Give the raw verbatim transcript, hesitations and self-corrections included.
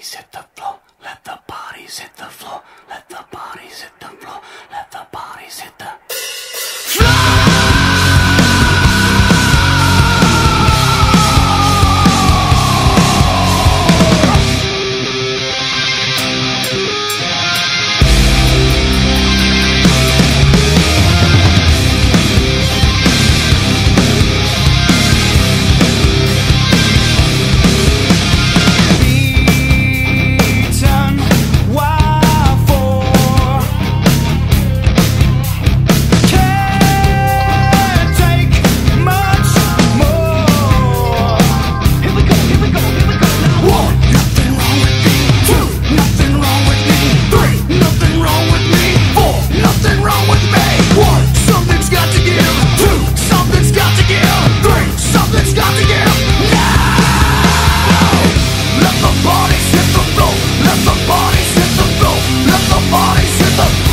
bodies hit the floor. Let the bodies hit the floor. Let the bodies hit the floor. Let the bodies hit the bodies hit the